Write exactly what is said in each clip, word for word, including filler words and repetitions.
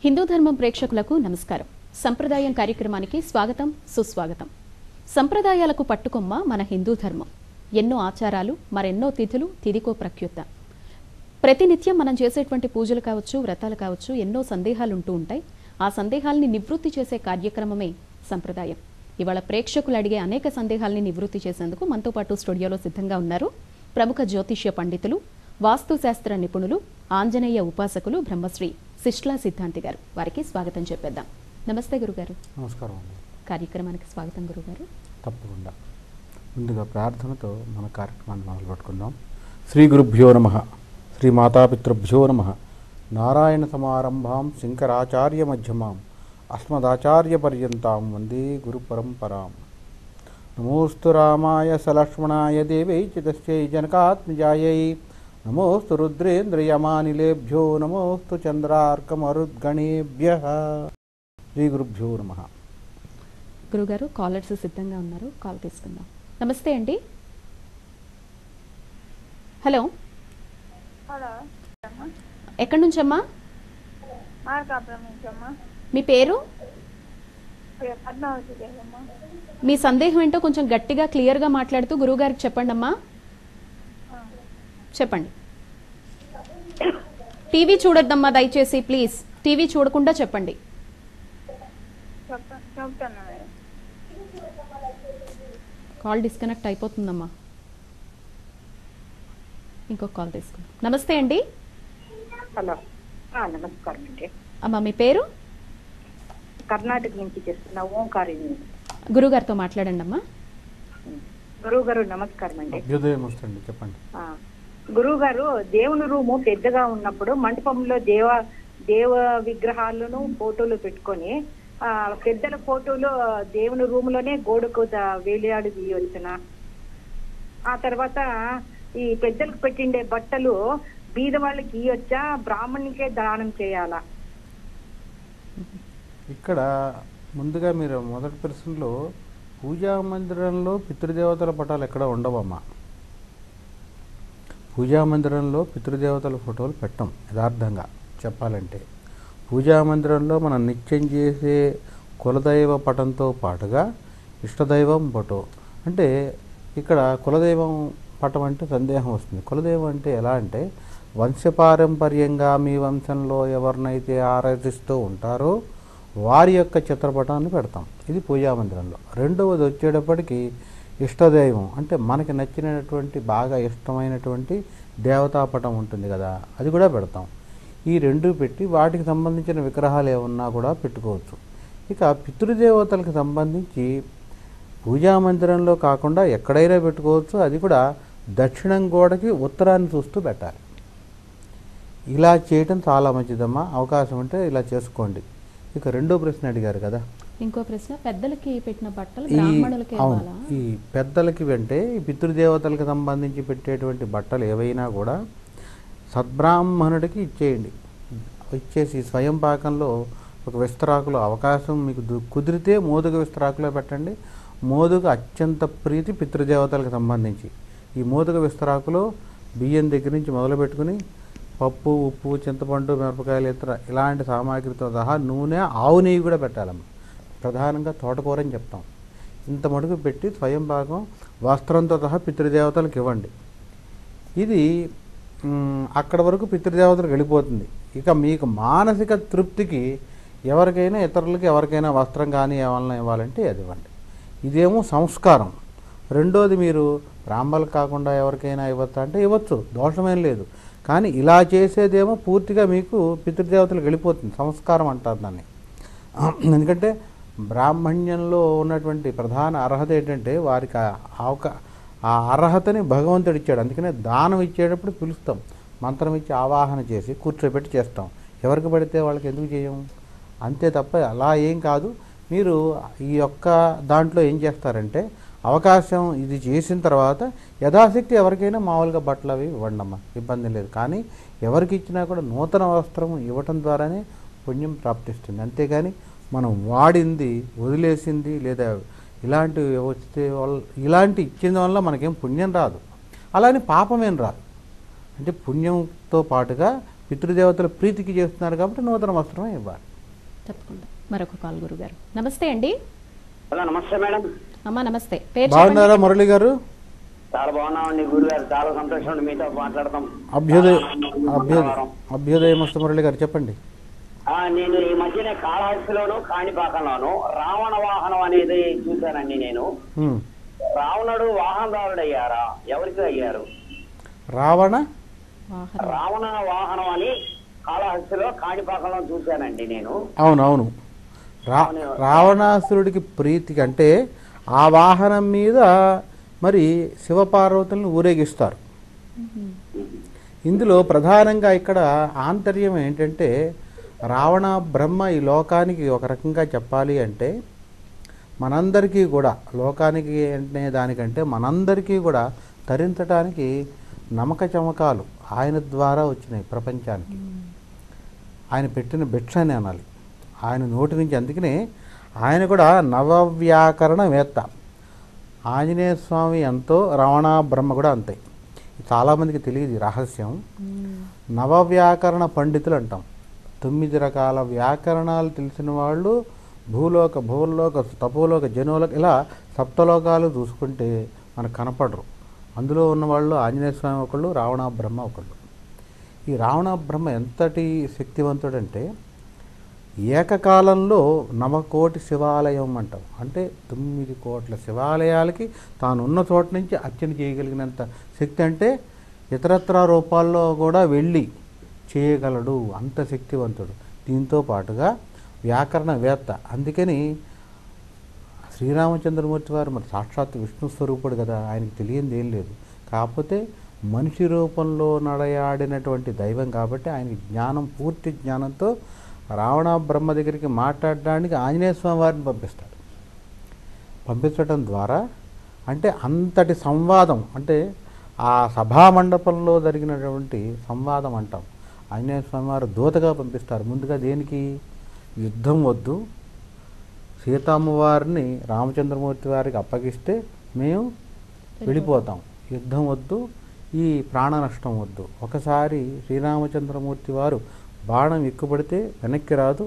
హిందూ ధర్మం ప్రేక్షకులకు నమస్కారం. సంప్రదాయం కార్యక్రమానికి స్వాగతం, సుస్వాగతం. సంప్రదాయాలకు పట్టుకొమ్మ మన హిందూ ధర్మం. ఎన్నో ఆచారాలు, మరెన్నో తిథులు, తిదికో ప్రఖ్యాత. ప్రతినిత్యం మనం చేసేటువంటి పూజలు కావచ్చు, వ్రతాలు కావచ్చు, ఎన్నో సందేహాలు ఉంటూ ఉంటాయి. ఆ సందేహాల్ని నివృత్తి చేసే కార్యక్రమమే సంప్రదాయం. ఇవాళ ప్రేక్షకులు అడిగే అనేక సందేహాల్ని నివృత్తి చేసేందుకు మనతో పాటు స్టూడియోలో సిద్ధంగా ఉన్నారు ప్రముఖ జ్యోతిష్య పండితులు, వాస్తుశాస్త్ర నిపుణులు, ఆంజనేయ ఉపాసకులు బ్రహ్మశ్రీ శిష్లా సిద్ధాంతి గారు. వారికి స్వాగతం చెప్పేద్దాం. నమస్తే గురుగారు. నమస్కారం. కార్యక్రమానికి స్వాగతం గురుగారు. తప్పకుండా ముందుగా ప్రార్థనతో మన కార్యక్రమాన్ని మొదలు పెట్టుకుందాం. శ్రీ గురుభ్యో నమః. శ్రీ మాతాపితృభ్యో నమః. నారాయణ సమారంభాం శంకరాచార్య మధ్యమాం అస్మదాచార్య పర్యంతాం వందే గురు పరంపరాం. నమోస్తు రామాయ సలక్ష్మణాయ దేవై చితస్యై జనకాత్మజాయై. నమోస్తు రుద్రేంద్రయమానిలేభ్యో నమోస్తు చంద్రార్కమరుద్గణేభ్యః. శ్రీ గురుభ్యో నమః. గురుగారు, కాలర్స్ సిద్ధంగా ఉన్నారు, కాల్ తీసుకుందాం. నమస్తే అండి. హలో, హలో, ఎక్కడి నుంచమ్మా? మార్కాపురం నుంచమ్మా. మీ పేరు, పద్మావతి దేవమ్మా. మీ సందేహం ఏంటో కొంచెం గట్టిగా క్లియర్గా మాట్లాడుతూ గురువుగారికి చెప్పండి అమ్మా. చెప్పండి. టీవీ చూడొద్దమ్మా దయచేసి, ప్లీజ్. టీవీ చూడకుండా చెప్పండి. చెప్తాను. కాల్ డిస్కనెక్ట్ అయిపోతుందమ్మా. ఇంకొక కాల్ తీసుకుందాం. నమస్తే అండి. హలో, నమస్కారం అండి. అమ్మా మీ పేరు? కర్ణాటక నుంచి చేస్తున్న ఓంకారిని. గురుగారితో మాట్లాడండి అమ్మా. గురువు గారు నమస్కారం అండి. అభ్యుదయం వస్తుంది, చెప్పండి. గురువు గారు, దేవుని రూము పెద్దగా ఉన్నప్పుడు మంటపంలో దేవ దేవ విగ్రహాలను ఫోటోలు పెట్టుకొని ఆ పెద్దల ఫోటోలు దేవుని రూమ్ లోనే గోడకు వేలాడి తీయవచ్చున. ఆ తర్వాత ఈ పెద్దలకు పెట్టిండే బట్టలు బీద వాళ్ళకి ఇయ్యొచ్చా, బ్రాహ్మణునికే దానం చేయాలా? ఇక్కడ ముందుగా మీరు మొదటి ప్రశ్నలో పూజా మందిరంలో పితృదేవతల పటాలు ఎక్కడ ఉండవమ్మా. పూజా మందిరంలో పితృదేవతల ఫోటోలు పెట్టం. యథార్థంగా చెప్పాలంటే పూజా మందిరంలో మనం నిత్యం చేసే కులదైవ పటంతో పాటుగా ఇష్టదైవం ఫోటో. అంటే ఇక్కడ కులదైవం పటం అంటే సందేహం వస్తుంది. కులదైవం అంటే ఎలా అంటే వంశపారంపర్యంగా మీ వంశంలో ఎవరినైతే ఆరాధిస్తూ ఉంటారో వారి యొక్క చిత్రపటాన్ని పెడతాం. ఇది పూజా మందిరంలో. రెండవది వచ్చేటప్పటికి ఇష్టదైవం అంటే మనకి నచ్చినటువంటి బాగా ఇష్టమైనటువంటి దేవతాపటం ఉంటుంది కదా, అది కూడా పెడతాం. ఈ రెండు పెట్టి వాటికి సంబంధించిన విగ్రహాలు ఏమన్నా కూడా పెట్టుకోవచ్చు. ఇక పితృదేవతలకు సంబంధించి పూజా మందిరంలో కాకుండా ఎక్కడైనా పెట్టుకోవచ్చు. అది కూడా దక్షిణం గోడకి ఉత్తరాన్ని చూస్తూ పెట్టాలి. ఇలా చేయటం చాలా మంచిదమ్మా. అవకాశం ఉంటే ఇలా చేసుకోండి. ఇక రెండో ప్రశ్న అడిగారు కదా. ఇంకో ప్రశ్న, పెద్దలకి పెట్టిన బట్టలు బ్రాహ్మణులకి ఇవ్వాలా? ఈ పెద్దలకి అంటే ఈ పితృదేవతలకు సంబంధించి పెట్టేటువంటి బట్టలు ఏవైనా కూడా సద్బ్రాహ్మణుడికి ఇచ్చేయండి. ఇచ్చేసి స్వయం పాకంలో ఒక విస్తరాకులో అవకాశం మీకు కుదిరితే మోదుగ విస్తరాకులో పెట్టండి. మోదుగ అత్యంత ప్రీతి పితృదేవతలకు సంబంధించి. ఈ మోదుగ విస్తరాకులో బియ్యం దగ్గర నుంచి మొదలు పెట్టుకుని పప్పు, ఉప్పు, చింతపండు, మిరపకాయలు, ఇతర ఇలాంటి సామాగ్రితో సహా నూనె, ఆవు నెయ్యి కూడా పెట్టాలమ్మ. ప్రధానంగా తోటకూర అని చెప్తాం. ఇంత మటుకు పెట్టి స్వయం భాగం వస్త్రంతో సహా పితృదేవతలకు ఇవ్వండి. ఇది అక్కడ వరకు పితృదేవతలకు వెళ్ళిపోతుంది. ఇక మీకు మానసిక తృప్తికి ఎవరికైనా ఇతరులకి ఎవరికైనా వస్త్రం కానీ ఏమన్నా ఇవ్వాలంటే అది ఇవ్వండి. ఇదేమో సంస్కారం. రెండోది, మీరు బ్రాహ్మణులకు కాకుండా ఎవరికైనా ఇవ్వచ్చా అంటే ఇవ్వచ్చు, దోషమేం లేదు. కానీ ఇలా చేసేదేమో పూర్తిగా మీకు పితృదేవతలకు వెళ్ళిపోతుంది. సంస్కారం అంటారు దాన్ని. ఎందుకంటే బ్రాహ్మణ్యంలో ఉన్నటువంటి ప్రధాన అర్హత ఏంటంటే వారికి అవకా ఆ అర్హతని భగవంతుడు ఇచ్చాడు. అందుకనే దానం ఇచ్చేటప్పుడు పిలుస్తాం, మంత్రం ఇచ్చి ఆవాహన చేసి కూర్చోబెట్టి చేస్తాం. ఎవరికి పడితే వాళ్ళకి ఎందుకు చేయము, అంతే తప్ప అలా ఏం కాదు. మీరు ఈ యొక్క దాంట్లో ఏం చేస్తారంటే అవకాశం ఇది చేసిన తర్వాత యథాశక్తి ఎవరికైనా మామూలుగా బట్టలు అవి ఇవ్వండమ్మా, ఇబ్బంది లేదు. కానీ ఎవరికి ఇచ్చినా కూడా నూతన వస్త్రం ఇవ్వటం ద్వారానే పుణ్యం ప్రాప్తిస్తుంది. అంతేగాని మనం వాడింది వదిలేసింది లేదా ఇలాంటివి వస్తే వల్ల ఇలాంటి ఇచ్చిన వల్ల మనకేం పుణ్యం రాదు, అలానే పాపమేం రాదు. అంటే పుణ్యంతో పాటుగా పితృదేవతల ప్రీతికి చేస్తున్నారు కాబట్టి నూతన వస్త్రమే ఇవ్వాలి. తప్పకుండా మరొక కాల్ గురుగారు. నమస్తే అండి. హలో నమస్తే మేడం. అమ్మా నమస్తే. పేరు బాగున్నారా మురళి గారు? చాలా బాగున్నామండి గురుగారు, చాలా సంతోషం అండి మీతో మాట్లాడతాం. అభ్యుదయ అభ్యుదయ అభ్యుదయం వస్తు మురళి గారు చెప్పండి. ఆ, నేను ఈ మధ్యనే కాళహస్తిలోను కాణిపాకంలోను రావణ వాహనం అనేది చూశానండి. నేను ఉమ్. రావణుడు వాహనదారుడు అయ్యారా? ఎవరికి అయ్యారు? రావణ వాహనం. రావణ వాహనం అని కాళహస్తిలో కాణిపాకంలో చూశానండి నేను. అవును అవును రా రావణాసురుడికి ప్రీతికి అంటే ఆ వాహనం మీద మరి శివపార్వతులను ఊరేగిస్తారు. ఇందులో ప్రధానంగా ఇక్కడ ఆంతర్యం ఏంటంటే రావణ బ్రహ్మ ఈ లోకానికి ఒక రకంగా చెప్పాలి అంటే మనందరికీ కూడా లోకానికి అంటే దానికంటే మనందరికీ కూడా తరించడానికి నమ్మక చమకాలు ఆయన ద్వారా వచ్చినాయి ప్రపంచానికి. ఆయన పెట్టిన భిక్ష అని అనాలి ఆయన నోటి నుంచి. అందుకనే ఆయన కూడా నవవ్యాకరణవేత్త. ఆంజనేయ స్వామి ఎంతో రావణ బ్రహ్మ కూడా అంతే. చాలామందికి తెలియదు ఈ రహస్యం. నవవ్యాకరణ పండితులు అంటాం. తొమ్మిది రకాల వ్యాకరణాలు తెలిసిన వాళ్ళు భూలోక భూలోక తపోలోక జనోలోక ఇలా సప్తలోకాలు చూసుకుంటే మనకు కనపడరు. అందులో ఉన్నవాళ్ళు ఆంజనేయ స్వామి ఒకళ్ళు, రావణ బ్రహ్మ ఒకళ్ళు. ఈ రావణ బ్రహ్మ ఎంతటి శక్తివంతుడంటే ఏకకాలంలో నవకోటి శివాలయం అంటాం. అంటే తొమ్మిది కోట్ల శివాలయాలకి తాను ఉన్న చోట నుంచి అర్చన చేయగలిగినంత శక్తి. అంటే ఇతరత్ర రూపాల్లో కూడా వెళ్ళి చేయగలడు, అంత శక్తివంతుడు. దీంతో పాటుగా వ్యాకరణవేత్త. అందుకని శ్రీరామచంద్రమూర్తి వారు మరి సాక్షాత్ విష్ణు స్వరూపుడు కదా, ఆయనకి తెలియంది ఏం లేదు. కాకపోతే మనిషి రూపంలో నడయాడినటువంటి దైవం కాబట్టి ఆయనకి జ్ఞానం, పూర్తి జ్ఞానంతో రావణ బ్రహ్మ దగ్గరికి మాట్లాడడానికి ఆంజనేయ స్వామి వారిని పంపిస్తాడు. పంపించడం ద్వారా అంటే అంతటి సంవాదం, అంటే ఆ సభామండపంలో జరిగినటువంటి సంవాదం అంటాం. ఆంజనేయ స్వామి వారు దూతగా పంపిస్తారు. ముందుగా దేనికి? యుద్ధం వద్దు, సీతమ్మవారిని రామచంద్రమూర్తి వారికి అప్పగిస్తే మేము వెళ్ళిపోతాం, యుద్ధం వద్దు, ఈ ప్రాణ నష్టం వద్దు. ఒకసారి శ్రీరామచంద్రమూర్తి వారు బాణం ఎక్కుపడితే వెనక్కి రాదు,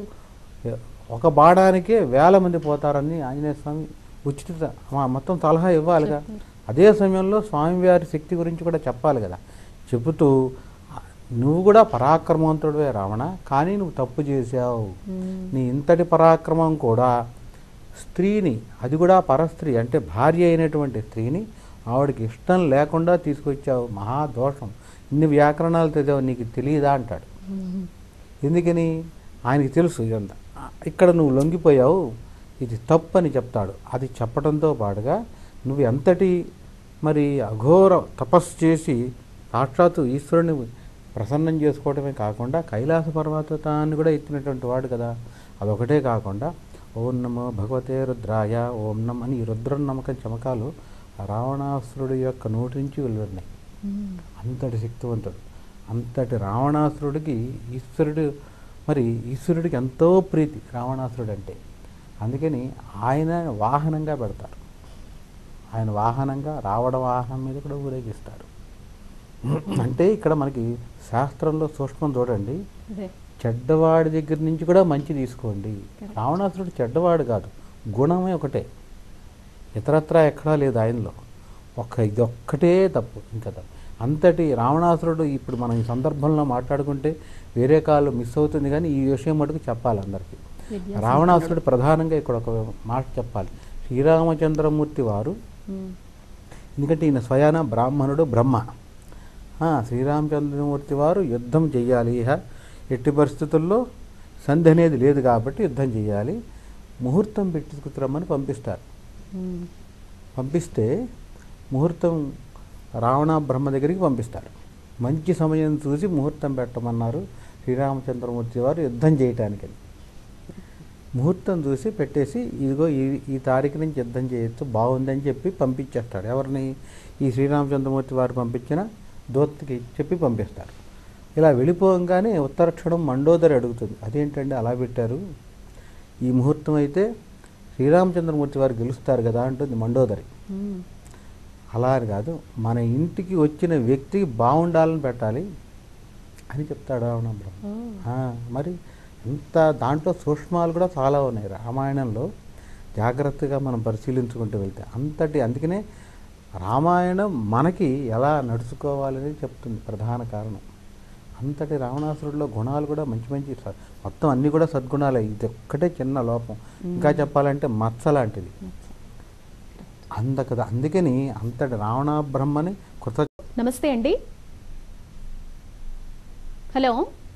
ఒక బాణానికే వేల మంది పోతారని ఆంజనేయ స్వామి ఉచిత మొత్తం సలహా ఇవ్వాలిగా. అదే సమయంలో స్వామివారి శక్తి గురించి కూడా చెప్పాలి కదా. చెబుతూ నువ్వు కూడా పరాక్రమవంతుడివే రావణ, కానీ నువ్వు తప్పు చేశావు. నీ ఇంతటి పరాక్రమం కూడా స్త్రీని, అది కూడా పరస్త్రీ అంటే భార్య అయినటువంటి స్త్రీని ఆవిడకి ఇష్టం లేకుండా తీసుకొచ్చావు, మహాదోషం. ఇన్ని వ్యాకరణాలు చదివావు, నీకు తెలియదా అంటాడు. ఎందుకని? ఆయనకి తెలుసు ఇదంతా. ఇక్కడ నువ్వు లొంగిపోయావు, ఇది తప్పు అని చెప్తాడు. అది చెప్పడంతో పాటుగా నువ్వు ఎంతటి మరి అఘోర తపస్సు చేసి సాక్షాత్తు ఈశ్వరుని ప్రసన్నం చేసుకోవడమే కాకుండా కైలాస పర్వతాన్ని కూడా ఎత్తినటువంటి వాడు కదా. అదొకటే కాకుండా ఓం నమో భగవతే రుద్రాయ, ఓం నమ అని ఈ రుద్ర నమ్మకం చమకాలు రావణాసురుడి యొక్క నోటి నుంచి వెలువడినాయి. అంతటి శక్తివంతుడు. అంతటి రావణాసురుడికి ఈశ్వరుడు, మరి ఈశ్వరుడికి ఎంతో ప్రీతి రావణాసురుడు అంటే. అందుకని ఆయన వాహనంగా పెడతారు. ఆయన వాహనంగా రావణ వాహనం మీద కూడా ఊరేగిస్తారు. అంటే ఇక్కడ మనకి శాస్త్రంలో సూక్ష్మం చూడండి. చెడ్డవాడి దగ్గర నుంచి కూడా మంచి తీసుకోండి. రావణాసురుడు చెడ్డవాడు కాదు, గుణమే ఒకటే, ఇతరత్ర ఎక్కడా లేదు ఆయనలో. ఒక్క ఇది ఒక్కటే తప్పు, ఇంకా తప్పు. అంతటి రావణాసురుడు ఇప్పుడు మనం ఈ సందర్భంలో మాట్లాడుకుంటే వేరే కాళ్ళు మిస్ అవుతుంది, కానీ ఈ విషయం మటుకు చెప్పాలి అందరికీ. రావణాసురుడు ప్రధానంగా ఇక్కడ ఒక మాట చెప్పాలి. శ్రీరామచంద్రమూర్తి వారు, ఎందుకంటే ఈయన స్వయాన బ్రాహ్మణుడు, బ్రహ్మ. శ్రీరామచంద్రమూర్తి వారు యుద్ధం చెయ్యాలి, ఎట్టి పరిస్థితుల్లో సంధి అనేది లేదు కాబట్టి యుద్ధం చేయాలి, ముహూర్తం పెట్టుకురమ్మని పంపిస్తారు. పంపిస్తే ముహూర్తం రావణ బ్రహ్మ దగ్గరికి పంపిస్తారు. మంచి సమయం చూసి ముహూర్తం పెట్టమన్నారు శ్రీరామచంద్రమూర్తి వారు యుద్ధం చేయటానికి. ముహూర్తం చూసి పెట్టేసి ఇదిగో ఈ ఈ తారీఖు నుంచి యుద్ధం చేయొచ్చు, బాగుందని చెప్పి పంపించేస్తాడు. ఎవరిని? ఈ శ్రీరామచంద్రమూర్తి వారు పంపించిన దూతకి చెప్పి పంపిస్తారు. ఇలా వెళ్ళిపోగానే ఉత్తరక్షణం మండోదరి అడుగుతుంది, అదేంటండి అలా పెట్టారు, ఈ ముహూర్తం అయితే శ్రీరామచంద్రమూర్తి వారు గెలుస్తారు కదా అంటుంది మండోదరి. అలా అని కాదు, మన ఇంటికి వచ్చిన వ్యక్తికి బాగుండాలని పెట్టాలి అని చెప్తాడు రావణ బ్రహ్మ. మరి ఇంత దాంట్లో సూక్ష్మాలు కూడా చాలా ఉన్నాయి రామాయణంలో, జాగ్రత్తగా మనం పరిశీలించుకుంటూ వెళ్తే అంతటి. అందుకనే రామాయణం మనకి ఎలా నడుచుకోవాలని చెప్తుంది ప్రధాన కారణం. అంతటి రావణాసురుడిలో గుణాలు కూడా మంచి మంచి స- మొత్తం అన్నీ కూడా సద్గుణాలే. ఇది ఒక్కటే చిన్న లోపం, ఇంకా చెప్పాలంటే మత్స లాంటిది అందకదా. అందుకని అంతటి రావణ బ్రహ్మని కృత. నమస్తే అండి. హలో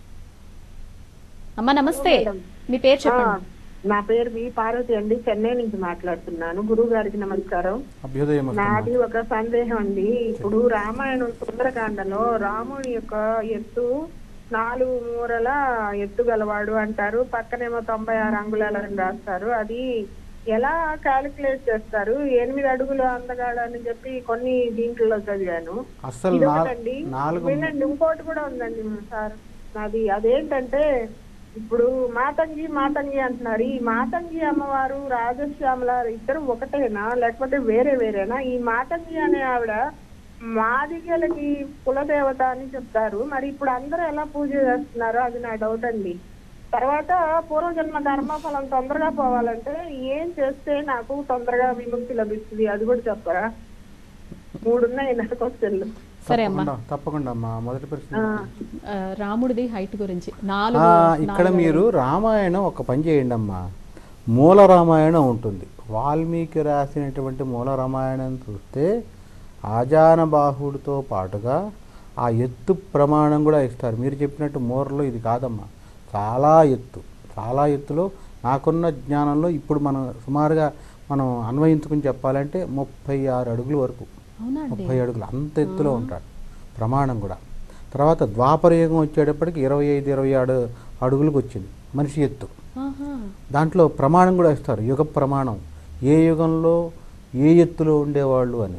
అమ్మా, నమస్తే. మీ పేరు చెప్పండి. నా పేరు వి పార్వతి అండి, చెన్నై నుంచి మాట్లాడుతున్నాను. గురువు గారికి నమస్కారం. అభ్యుదయం నాది ఒక సందేహం అండి. ఇప్పుడు రామాయణం సుందరకాండలో రాముని యొక్క ఎత్తు నాలుగు మూరల ఎత్తు గలవాడు అంటారు, పక్కనేమో తొంభై ఆరు అంగుళాలని రాస్తారు. అది ఎలా క్యాలిక్యులేట్ చేస్తారు? ఎనిమిది అడుగులు అందగాడని చెప్పి కొన్ని దీంట్లో చదివాను. అసలు ఇది నా- ఒకటండి. నాలుగు వినండి, ఇంకోటి కూడా ఉందండి సార్. అది అదేంటంటే ఇప్పుడు మాతంగి మాతంగి అంటున్నారు. ఈ మాతంగి అమ్మవారు రాజశ్యామల ఇద్దరు ఒకటేనా లేకపోతే వేరే వేరేనా? ఈ మాతంగి అనే ఆవిడ మాదిగలకి కులదేవత అని చెప్తారు. మరి ఇప్పుడు అందరూ ఎలా పూజ చేస్తున్నారో అది నా డౌట్ అండి. తర్వాత పూర్వజన్మ ధర్మఫలం తొందరగా పోవాలంటే ఏం చేస్తే నాకు తొందరగా విముక్తి లభిస్తుంది అది కూడా చెప్పరా? మూడున్నాయి నా క్వశ్చన్లు. సరే అమ్మా. తప్పకుండా తప్పకుండా అమ్మా. మొదటి ప్రశ్న ఆ, రాముడిది హైట్ గురించి నాలుగు ఆ, ఇక్కడ మీరు రామాయణం ఒక పని చేయండి అమ్మా. మూల రామాయణం ఉంటుంది. వాల్మీకి రాసినటువంటి మూల రామాయణం చూస్తే ఆజానబాహుడితో పాటుగా ఆ ఎత్తు ప్రమాణం కూడా ఇస్తారు. మీరు చెప్పినట్టు మూరలో ఇది కాదమ్మా, చాలా ఎత్తు. చాలా ఎత్తులో నాకున్న జ్ఞానంలో ఇప్పుడు మనం సుమారుగా మనం అన్వయించుకుని చెప్పాలంటే ముప్పై ఆరు అడుగుల వరకు, అవునండి. ముప్పై అడుగులు అంత ఎత్తులో ఉంటాడు ప్రమాణం కూడా. తర్వాత ద్వాపరయుగం వచ్చేటప్పటికి ఇరవై ఐదు ఇరవై ఆరు అడుగులకు వచ్చింది మనిషి ఎత్తు. ఆహా. దాంట్లో ప్రమాణం కూడా ఇస్తారు, యుగ ప్రమాణం, ఏ యుగంలో ఏ ఎత్తులో ఉండేవాళ్ళు అని.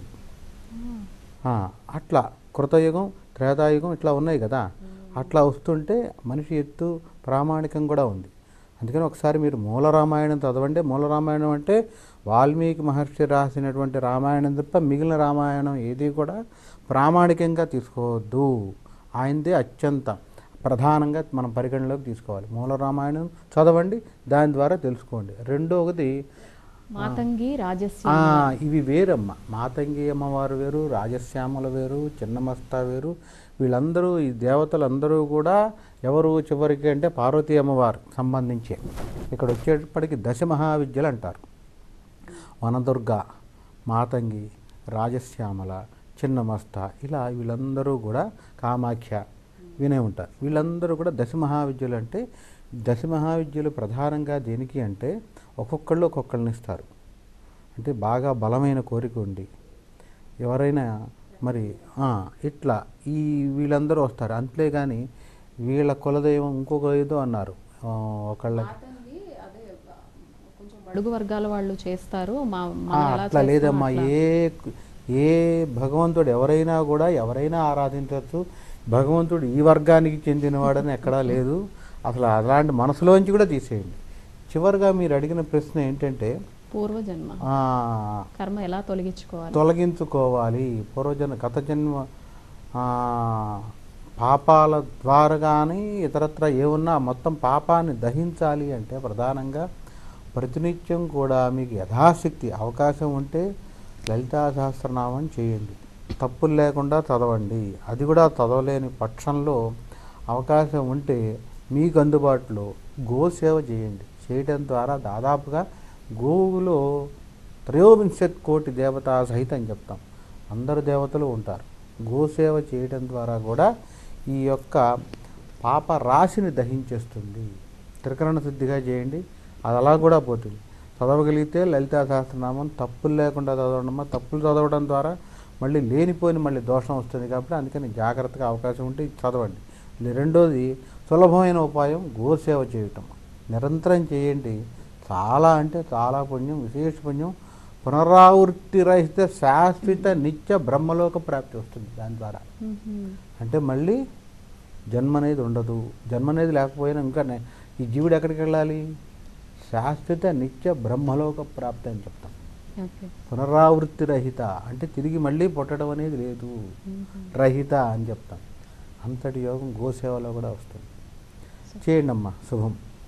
ఆ, అట్లా కృతయుగం త్రేతాయుగం ఇట్లా ఉన్నాయి కదా, అట్లా వస్తుంటే మనిషి ఎత్తు ప్రామాణికం కూడా ఉంది. అందుకని ఒకసారి మీరు మూల రామాయణం చదవండి. మూల రామాయణం అంటే వాల్మీకి మహర్షి రాసినటువంటి రామాయణం తప్ప మిగిలిన రామాయణం ఏది కూడా ప్రామాణికంగా తీసుకోవద్దు. ఆయనదే అత్యంత ప్రధానంగా మనం పరిగణలోకి తీసుకోవాలి. మూల రామాయణం చదవండి, దాని ద్వారా తెలుసుకోండి. రెండవది మాతంగి ఆ, రాజశ్యామ. ఇవి వేరమ్మ. మాతంగి అమ్మవారు వేరు, రాజశ్యామల వేరు, చిన్నమస్తా వేరు. వీళ్ళందరూ ఈ దేవతలందరూ కూడా ఎవరు చివరికి అంటే పార్వతీ అమ్మవారు సంబంధించే. ఇక్కడ వచ్చేటప్పటికి దశ మహావిద్యలు అంటారు. వనదుర్గ, మాతంగి, రాజశ్యామల, చిన్నమస్త, ఇలా వీళ్ళందరూ కూడా కామాఖ్య వినే ఉంటారు. వీళ్ళందరూ కూడా దశ మహావిద్యలు. అంటే దశ మహావిద్యలు ప్రధానంగా దేనికి అంటే ఒక్కొక్కళ్ళు ఒక్కొక్కళ్ళని ఇస్తారు. అంటే బాగా బలమైన కోరిక ఉండి ఎవరైనా మరి ఆ, ఇట్లా ఈ వీళ్ళందరూ వస్తారు. అంతేగాని వీళ్ళ కులదైవం ఇంకొక ఏదో అన్నారు ఆ, ఒకళ్ళకి కొంచెం బడుగు వర్గాల వాళ్ళు చేస్తారు. మా ఆ, మనం ఎలా అట్లా చేస్తాం లేదమ్మా. అట్లా. ఏ ఏ భగవంతుడు ఎవరైనా కూడా ఎవరైనా ఆరాధించవచ్చు. భగవంతుడు ఈ వర్గానికి చెందినవాడని ఎక్కడా లేదు. అసలు అలాంటి మనసులోంచి కూడా తీసేయండి. చివరిగా మీరు అడిగిన ప్రశ్న ఏంటంటే పూర్వజన్మ ఆ, కర్మ ఎలా తొలగించుకోవాలి? తొలగించుకోవాలి. పూర్వజన్మ గత జన్మ ఆ, పాపాల ద్వారా కానీ ఇతరత్ర ఏమున్నా మొత్తం పాపాన్ని దహించాలి అంటే ప్రధానంగా ప్రతినిత్యం కూడా మీకు యథాశక్తి అవకాశం ఉంటే లలితా సహస్రనామం చేయండి. తప్పులు లేకుండా చదవండి. అది కూడా చదవలేని పక్షంలో అవకాశం ఉంటే మీకు అందుబాటులో గోసేవ చేయండి. చేయడం ద్వారా దాదాపుగా గోవులో త్రయోవింశత్ కోటి దేవతా సహితం చెప్తాం, అందరు దేవతలు ఉంటారు. గోసేవ చేయడం ద్వారా కూడా ఈ యొక్క పాప రాశిని దహించేస్తుంది. త్రికరణ శుద్ధిగా చేయండి, అది అలా కూడా పోతుంది. చదవగలిగితే లలితా సహస్రనామం తప్పులు లేకుండా చదవడం. తప్పులు చదవడం ద్వారా మళ్ళీ లేనిపోయిన మళ్ళీ దోషం వస్తుంది కాబట్టి అందుకని జాగ్రత్తగా అవకాశం ఉంటే చదవండి. రెండోది సులభమైన ఉపాయం గోసేవ చేయటం. నిరంతరం చేయండి. చాలా అంటే చాలా పుణ్యం, విశేష పుణ్యం. పునరావృత్తి రహిత శాశ్వత నిత్య బ్రహ్మలోక ప్రాప్తి వస్తుంది దాని ద్వారా. మ్మ్. అంటే మళ్ళీ జన్మ అనేది ఉండదు. జన్మ అనేది లేకపోయినా ఇంకా నే- ఈ జీవుడు ఎక్కడికి వెళ్ళాలి? శాశ్వత నిత్య బ్రహ్మలోక ప్రాప్తి అని చెప్తాం. ఓకే. పునరావృత్తి రహిత అంటే తిరిగి మళ్ళీ పుట్టడం అనేది లేదు, రహిత అని చెప్తాం. అంతటి యోగం గోసేవలో కూడా వస్తుంది. చేయండి అమ్మా, శుభం.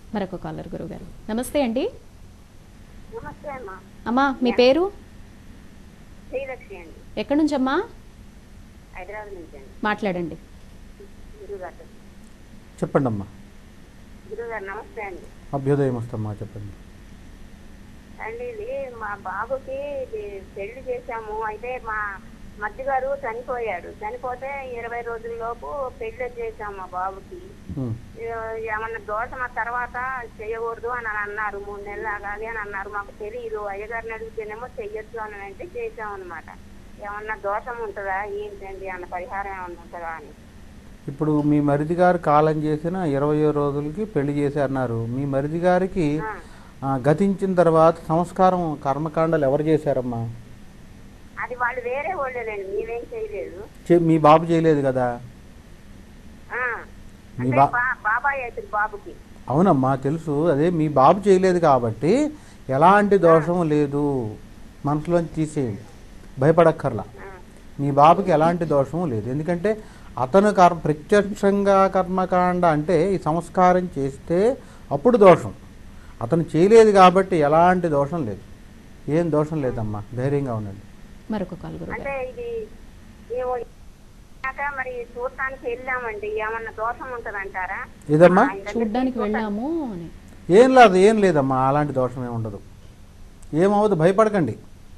మరొక కాలర్ గురువు గారు. నమస్తే అండి. నమస్తే అమ్మా. అమ్మా మీ పేరు? శ్రీలక్ష్మి అండి. ఎక్కడి నుంచి అమ్మా? హైదరాబాద్ నుంచి అండి. మాట్లాడండి. గురుగారు చెప్పండి అమ్మా. గురుగారు నమస్తే అండి. అభ్యుదయం వస్తమ్మా, చెప్పండి. అండి ఇది మా బాబుకి ఇది పెళ్లి చేశాము. అయితే మా మధ్య గారు చనిపోయాడు. చనిపోతే ఇరవై రోజుల లోపు పెళ్లి చేశాము మా బాబుకి. ఉమ్. ఏమన్నా దోషం ఆ తర్వాత చేయకూడదు అని అన్నారు. మూడు నెలలు ఆగాలి అని అన్నారు. మాకు తెలియదు. అయ్యగారిని అడిగితేనేమో చెయ్యొచ్చు అని అంటే చేసాం అనమాట. ఏమన్నా దోషం ఉంటుందా ఏంటండి అన్న పరిహారం ఏమన్నా ఉంటుందా అని. ఇప్పుడు మీ మరిది గారు కాలం చేసిన ఇరవై రోజులకి పెళ్లి చేశారన్నారు. మీ మరిది గారికి ఆ, గతించిన తర్వాత సంస్కారం కర్మకాండాలు ఎవరు చేశారమ్మా? అది వాళ్ళు వేరే వాళ్ళేనండి, మేమేం చేయలేదు. చే- మీ బాబు చేయలేదు కదా? ఆ, మీ అంటే బా బా- బాబాయ్ అవుతుంది బాబుకి. అవునమ్మా తెలుసు. అదే మీ బాబు చేయలేదు కాబట్టి ఎలాంటి దోషం లేదు, మనసులోంచి తీసేయండి, భయపడక్కర్లా. మీ బాబుకి ఎలాంటి దోషం లేదు. ఎందుకంటే అతను కర్మ ప్రత్యక్షంగా కర్మకాండ అంటే ఈ సంస్కారం చేస్తే అప్పుడు దోషం. అతను చేయలేదు కాబట్టి ఎలాంటి దోషం లేదు. ఏం దోషం లేదమ్మా, ధైర్యంగా ఉండండి. మరొక కాల్ గురువు అంటే గారు. ఇది ఏమో ఇందాక మరి చూడటానికి వెళ్ళామండి. ఏమన్నా దోషం ఉంటదంటారా? ఏదమ్మా? ఆయన దగ్గరికి చూడ్డానికి చూడటానికి- వెళ్ళాము అని. ఏం లేదు, ఏం లేదమ్మా, అలాంటి దోషం ఏమి ఉండదు. ఏమవద్దు, భయపడకండి.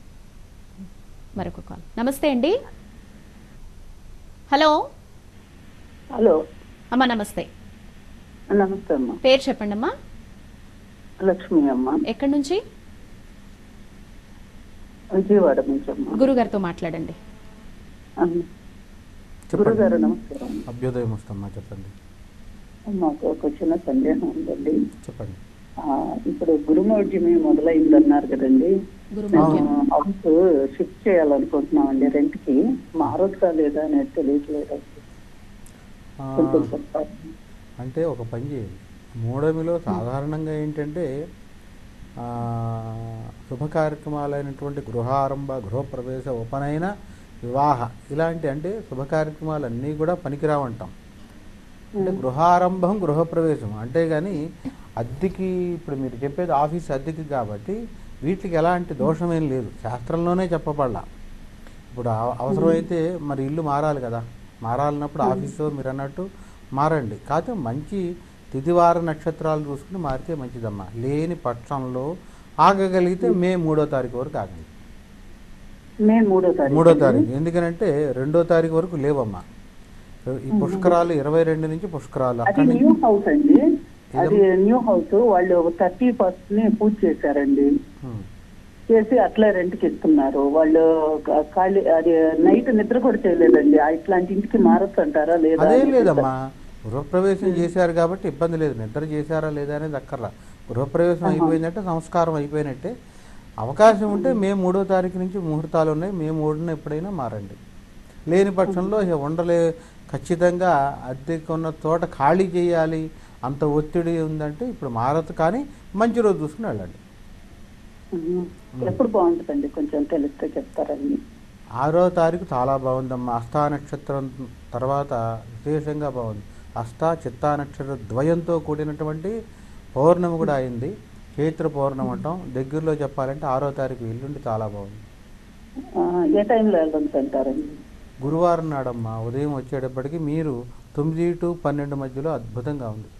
మరొక కాల్. నమస్తే అండి. హలో హలో అమ్మా నమస్తే. నమస్తే అమ్మా. పేరు చెప్పండి అమ్మా. లక్ష్మి అమ్మ, ఎక్కడి నుంచి? విజయవాడ నుంచి అమ్మా. గురుగారితో మాట్లాడండి. గురుగారు చెప్పండి. నమస్కారం. అభ్యుదయం వస్తమ్మా, చెప్పండి. మాకు ఒక చిన్న సందేహం ఉందండి. చెప్పండి. ఆ, ఇప్పుడు గురుమౌఢ్యమి మొదలైంది అన్నారు కదండి. గురుమౌఢ్యం. హౌస్ షిఫ్ట్ చేయాలనుకుంటున్నామండి రెంట్ కి. మారొచ్చా లేదా అనేది తెలియట్లేదు. ఆ, కొంచెం చెప్తారు. అంటే ఒక పని చేయండి. మూడమిలో సాధారణంగా ఏంటంటే ఆ, శుభ కార్యక్రమాలైనటువంటి గృహారంభ, గృహప్రవేశ, ఉపనయన, వివాహ ఇలాంటి అంటే శుభ కార్యక్రమాలు అన్నీ కూడా పనికిరావంటాం. అంటే గృహారంభం, గృహప్రవేశం అంటే కానీ అద్దెకి, ఇప్పుడు మీరు చెప్పేది ఆఫీస్ అద్దెకి కాబట్టి వీటికి ఎలాంటి దోషమేం లేదు, శాస్త్రంలోనే చెప్పబడలా. ఇప్పుడు అవ- అవసరమైతే మరి ఇల్లు మారాలి కదా, మారాలన్నప్పుడు ఆఫీసు మీరు అన్నట్టు మారండి. కాకపోతే మంచి తిథివార నక్షత్రాలు చూసుకుని మారితే మంచిదమ్మా. లేని పక్షంలో ఆగగలిగితే మే మూడో తారీఖు వరకు ఆగండి. మే మూడో తారీఖు మూడో తారీఖు ఎందుకనంటే రెండో తారీఖు వరకు లేవమ్మా. ఈ పుష్కరాలు ఇరవై రెండు నుంచి పుష్కరాలు. అది అక్కడి నుంచి న్యూ హౌస్ అండి. అది న్యూ హౌస్. వాళ్ళు థర్టీ ఫస్ట్ ని పూజ చేశారండి. హ్మ్. చేసి అట్లా రెంట్కి ఇస్తున్నారు వాళ్ళు. క- ఖాళీ అది నైట్ నిద్ర కూడా చేయలేదండి. ఆ ఇట్లాంటి ఇంటికి మారచ్చు అంటారా లేదా? అదేం అని లేదమ్మా, గృహప్రవేశం చేశారు కాబట్టి ఇబ్బంది లేదు. నిద్ర చేశారా లేదా అనేది అక్కర్లా. గృహప్రవేశం అయిపోయిందంటే సంస్కారం అయిపోయినట్టే. అవకాశం ఉంటే మే మూడో తారీఖు నుంచి ముహూర్తాలు ఉన్నాయి, మే మూడున ఎప్పుడైనా మారండి. లేని పక్షంలో ఇక ఉండలే, ఖచ్చితంగా అద్దెకున్న తోట ఖాళీ చేయాలి అంత ఒత్తిడి ఉందంటే ఇప్పుడు మారదు. కానీ మంచి రోజు చూసుకుని వెళ్ళండి. ఉహు. ఎప్పుడు బాగుంటుందండి కొంచెం తెలిస్తే చెప్తారండి. ఆరో తారీఖు చాలా బాగుందమ్మా. అష్టా నక్షత్రం తర్వాత విశేషంగా బాగుంది. అష్టా చిత్తా నక్షత్ర ద్వయంతో కూడినటువంటి పౌర్ణమి కూడా అయింది. చైత్ర పౌర్ణమి అంటాం. దగ్గరలో చెప్పాలంటే ఆరో తారీఖు ఎల్లుండి చాలా బాగుంది. ఆ, ఏ టైంలో వెళ్ళడానికి అంటారండి? గురువారం నాడమ్మా ఉదయం వచ్చేటప్పటికి మీరు తొమ్మిది టు పన్నెండు మధ్యలో అద్భుతంగా ఉంది.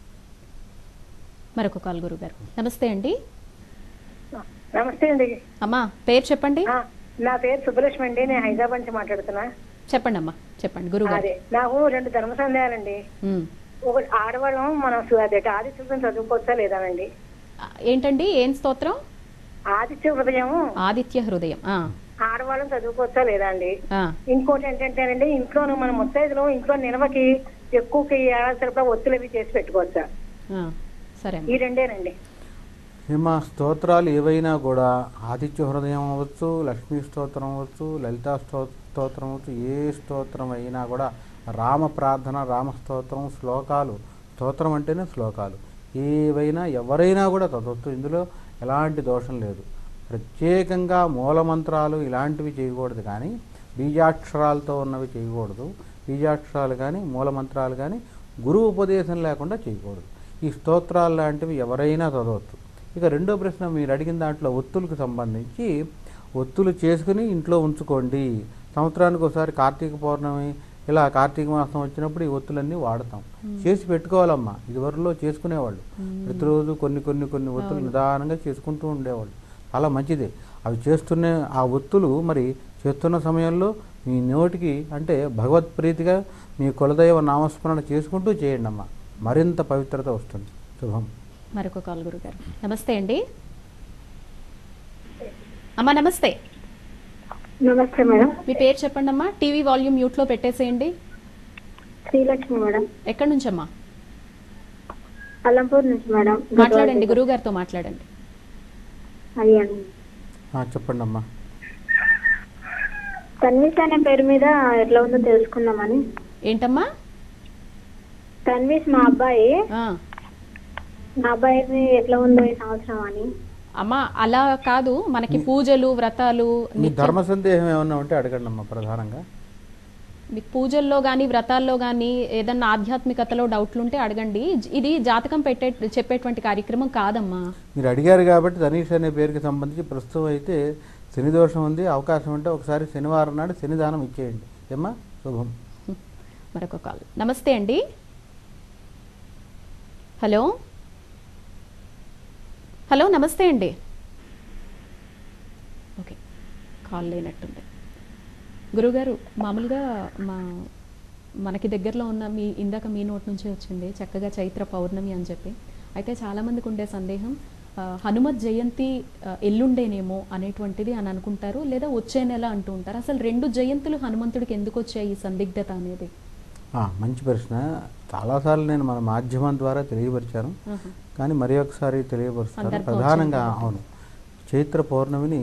మరొక కాల్ గురువు గారు. నమస్తే అండి. నమస్తే అండి. అమ్మా పేరు చెప్పండి. ఆ, నా పేరు సుబ్బలక్ష్మి అండి. నేను హైదరాబాద్ నుంచి మాట్లాడుతున్నా. చెప్పండి అమ్మా, చెప్పండి గురువు గారు. అదే నాకు రెండు ధర్మ సందేహాలండి. ఉమ్. ఒకటి ఆడవాళ్ళం మనం సు- అదే ఆదిత్య చదువుకోవచ్చా లేదానండి? ఆ, ఏంటండి ఏం స్తోత్రం? ఆదిత్య హృదయం ఆదిత్య హృదయం. ఆ, ఆడవాళ్ళం చదువుకోవచ్చా లేదా అండి? ఆ, ఇంకోటి ఏంటంటేనండి, ఇంట్లోనూ మన ముత్తైదులో ఇంట్లో నిల్వకి ఎక్కువకి ఏడాది ఒత్తులు అవి చేసి పెట్టుకోవచ్చా? ఆ, సరే ఈ అమ్మా. రెండేనండి. మా స్తోత్రాలు ఏవైనా కూడా ఆదిత్య హృదయం అవ్వచ్చు, లక్ష్మీ స్తోత్రం అవ్వచ్చు, లలితా స్తో స్తోత్రం అవ్వచ్చు, ఏ స్తోత్రం అయినా కూడా రామ ప్రార్థన, రామ స్తోత్రం, శ్లోకాలు, స్తోత్రం అంటేనే శ్లోకాలు ఏవైనా ఎవరైనా కూడా చదవచ్చు. ఇందులో ఎలాంటి దోషం లేదు. ప్రత్యేకంగా మూలమంత్రాలు ఇలాంటివి చేయకూడదు, కానీ బీజాక్షరాలతో ఉన్నవి చేయకూడదు. బీజాక్షరాలు కానీ మూలమంత్రాలు కానీ గురువు ఉపదేశం లేకుండా చేయకూడదు. ఈ స్తోత్రాలు లాంటివి ఎవరైనా చదవచ్చు. ఇక రెండో ప్రశ్న మీరు అడిగిన దాంట్లో ఒత్తులకు సంబంధించి ఒత్తులు చేసుకుని ఇంట్లో ఉంచుకోండి. సంవత్సరానికి ఒకసారి కార్తీక పౌర్ణమి ఇలా కార్తీక మాసం వచ్చినప్పుడు ఈ ఒత్తులన్నీ వాడతాం. చేసి పెట్టుకోవాలమ్మా. ఇదివరలో చేసుకునేవాళ్ళు ప్రతిరోజు కొన్ని కొన్ని కొన్ని ఒత్తులు నిదానంగా చేసుకుంటూ ఉండేవాళ్ళు. చాలా మంచిదే. అవి చేస్తున్న ఆ ఒత్తులు మరి చేస్తున్న సమయంలో మీ నోటికి అంటే భగవత్ప్రీతిగా మీ కులదైవ నామస్మరణ చేసుకుంటూ చేయండి అమ్మా. మరింత పవిత్రత వస్తుంది. శుభం. మరొక కాల్ గురుగారు. నమస్తే అండి అమ్మా. నమస్తే. నమస్తే మేడం. మీ పేరు చెప్పండి అమ్మా. టీవీ వాల్యూమ్ మ్యూట్ లో పెట్టేసేయండి. శ్రీలక్ష్మి మేడం. ఎక్కడి నుంచి అమ్మా? అల్లంపూర్ నుంచి మేడం. మాట్లాడండి, గురువు గారితో మాట్లాడండి. అయ్యండి. చెప్పండి అమ్మా. తన్వీస్ అనే పేరు మీద ఎట్లా ఉందో తెలుసుకుందామని. ఏంటమ్మా? తన్వీస్ మా అబ్బాయి. మా అబ్బాయి ఎట్లా ఉందో ఈ సంవత్సరం అని. అమ్మా అలా కాదు, మనకి పూజలు వ్రతాలు ధర్మ సందేహం ఏమన్నా ఉంటే అడగండి అమ్మా. ప్రధానంగా మీకు పూజల్లో కానీ వ్రతాల్లో కానీ ఏదన్నా ఆధ్యాత్మికతలో డౌట్లు ఉంటే అడగండి. ఇది జాతకం పెట్టే చెప్పేటువంటి కార్యక్రమం కాదమ్మా. మీరు అడిగారు కాబట్టి తనీష్ అనే పేరుకి సంబంధించి ప్రస్తుతం అయితే శని దోషం ఉంది. అవకాశం ఉంటే ఒకసారి శనివారం నాడు శనిదానం ఇచ్చేయండి ఏమ్మా. శుభం. మరొక కాల్. నమస్తే అండి. హలో హలో నమస్తే అండి. ఓకే, కాల్ లేనట్టుంది. గురుగారు, మామూలుగా మా మనకి దగ్గరలో ఉన్న మీ ఇందాక మీ నోట్ నుంచే వచ్చింది చక్కగా చైత్ర పౌర్ణమి అని చెప్పి. అయితే చాలామందికి ఉండే సందేహం హనుమత్ జయంతి ఎల్లుండేనేమో అనేటువంటిది అని అనుకుంటారు, లేదా వచ్చే నెల అంటూ ఉంటారు. అసలు రెండు జయంతులు హనుమంతుడికి ఎందుకు వచ్చాయి, ఈ సందిగ్ధత అనేది? మంచి ప్రశ్న. చాలాసార్లు నేను మన మాధ్యమం ద్వారా తెలియపరిచాను, కానీ మరి ఒకసారి తెలియపరుస్తాను. ప్రధానంగా అవును, చైత్ర పౌర్ణమిని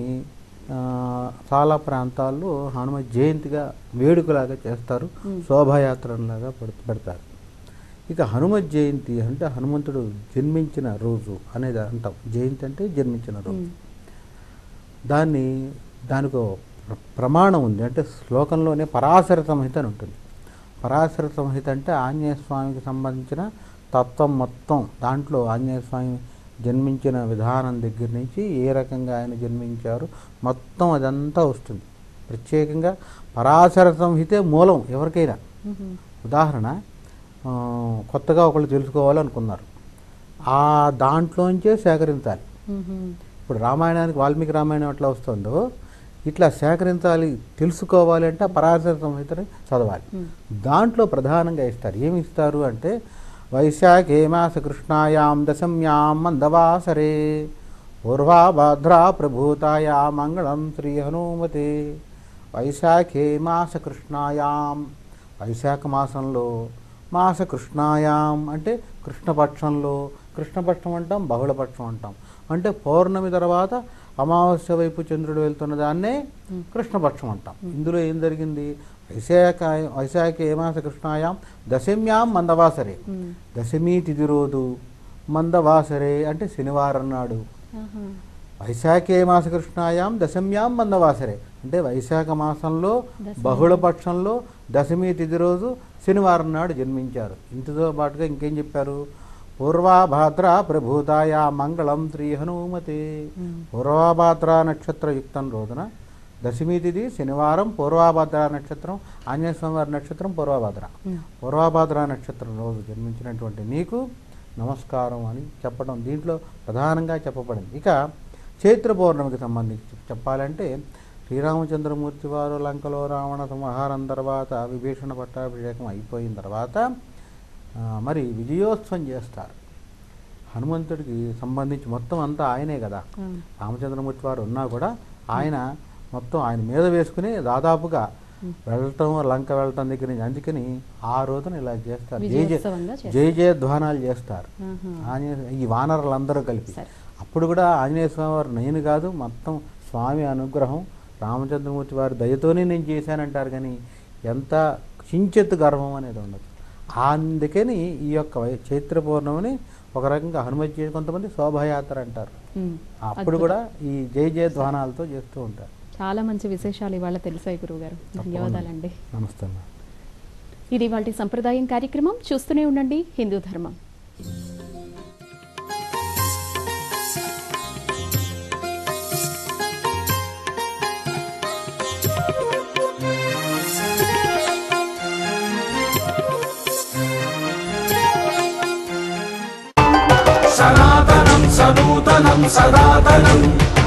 చాలా ప్రాంతాల్లో హనుమ జయంతిగా వేడుకలాగా చేస్తారు, శోభాయాత్రలాగా పెడతారు. ఇక హనుమత్ జయంతి అంటే హనుమంతుడు జన్మించిన రోజు అనేది అంటాం. జయంతి అంటే జన్మించిన రోజు. దాన్ని దానికి ప్రమాణం ఉంది. అంటే శ్లోకంలోనే పరాశర సంహిత అని ఉంటుంది. పరాశర సంహిత అంటే ఆంజనేయ స్వామికి సంబంధించిన తత్వం మొత్తం. దాంట్లో ఆంజనేయ స్వామి జన్మించిన విధానం దగ్గర నుంచి ఏ రకంగా ఆయన జన్మించారు మొత్తం అదంతా వస్తుంది. ప్రత్యేకంగా పరాశర సంహితే మూలం ఎవరికైనా. ఉదాహరణ, కొత్తగా ఒకళ్ళు తెలుసుకోవాలనుకున్నారు, ఆ దాంట్లోంచే సేకరించాలి. ఇప్పుడు రామాయణానికి వాల్మీకి రామాయణం ఎట్లా వస్తుందో ఇట్లా సేకరించాలి, తెలుసుకోవాలి అంటే ఆ పరాశర సంహితని చదవాలి. దాంట్లో ప్రధానంగా ఇస్తారు. ఏమి ఇస్తారు అంటే వైశాఖే మాస కృష్ణాయాం దశమ్యాం మందవాసరే పూర్వాభద్రా ప్రభూతాయా మంగళం శ్రీ హనుమతే. వైశాఖే మాస కృష్ణాయాం, వైశాఖ మాసంలో, మాస కృష్ణాయాం అంటే కృష్ణపక్షంలో. కృష్ణపక్షం అంటాం, బహుళపక్షం అంటాం. అంటే పౌర్ణమి తర్వాత అమావాస్య వైపు చంద్రుడు వెళ్తున్న దాన్నే కృష్ణపక్షం అంటాం. ఇందులో ఏం జరిగింది? వైశాఖ వైశాఖ ఏమాస కృష్ణాయాం దశమ్యాం మందవాసరే. దశమి తిథి రోజు మందవాసరే అంటే శనివారం నాడు. వైశాఖే మాస కృష్ణాయాం దశమ్యాం మందవాసరే అంటే వైశాఖ మాసంలో బహుళపక్షంలో దశమి తిథి రోజు శనివారం నాడు జన్మించారు. ఇంతతో పాటుగా ఇంకేం చెప్పారు? పూర్వాభాద్ర ప్రభూతాయ మంగళం శ్రీ హనుమతే. పూర్వాభాద్ర నక్షత్రయుక్తం రోజున దశమి తిథి శనివారం, పూర్వాభాద్ర నక్షత్రం, ఆంజనేయ స్వామివారి నక్షత్రం పూర్వాభాద్ర. పూర్వాభాద్ర నక్షత్రం రోజు జన్మించినటువంటి నీకు నమస్కారం అని చెప్పడం దీంట్లో ప్రధానంగా చెప్పబడింది. ఇక చైత్ర పౌర్ణమికి సంబంధించి చెప్పాలంటే శ్రీరామచంద్రమూర్తి వారు లంకలో రావణ సంహారం తర్వాత విభీషణ పట్టాభిషేకం అయిపోయిన తర్వాత మరి విజయోత్సవం చేస్తారు. హనుమంతుడికి సంబంధించి మొత్తం అంతా ఆయనే కదా. రామచంద్రమూర్తి వారు ఉన్నా కూడా ఆయన మొత్తం ఆయన మీద వేసుకుని దాదాపుగా వెళ్ళటం, లంక వెళ్ళటం దగ్గర నుంచి. అందుకని ఆ రోజున ఇలా చేస్తారు, జయ జయ జయ జయధ్వానాలు చేస్తారు ఆంజనేయ ఈ వానరులందరూ కలిపి. అప్పుడు కూడా ఆంజనేయ స్వామి వారు నేను కాదు, మొత్తం స్వామి అనుగ్రహం రామచంద్రమూర్తి వారి దయతోనే నేను చేశానంటారు. కానీ ఎంత కించెత్తు గర్వం అనేది ఉండదు. అందుకని ఈ యొక్క చైత్ర పౌర్ణమిని ఒక రకంగా హనుమతి చేసి కొంతమంది శోభాయాత్ర అంటారు. అప్పుడు కూడా ఈ జయ జయ ధ్వానాలతో చేస్తూ ఉంటారు. చాలా మంచి విశేషాలు ఇవాళ తెలిసాయి గురువుగారు. ధన్యవాదాలండి. నమస్తే. ఇది ఇవాళ సంప్రదాయం కార్యక్రమం. చూస్తూనే ఉండండి హిందూ ధర్మం. సనాతనం సనాతనం